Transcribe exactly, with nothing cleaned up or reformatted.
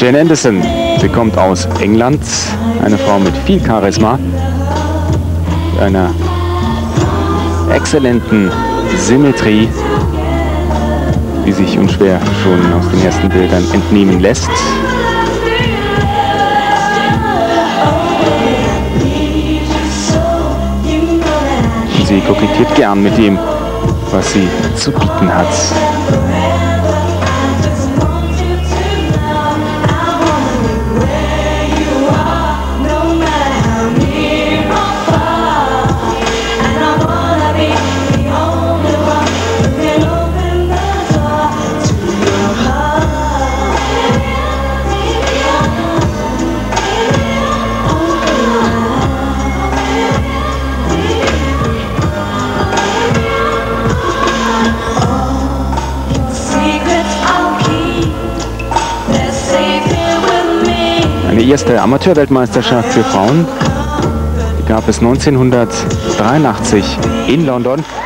Jane Anderson, sie kommt aus England, eine Frau mit viel Charisma, einer exzellenten Symmetrie, die sich unschwer schon aus den ersten Bildern entnehmen lässt. Sie kokettiert gern mit dem, was sie zu bieten hat. Die erste Amateurweltmeisterschaft für Frauen gab es neunzehnhundertdreiundachtzig in London.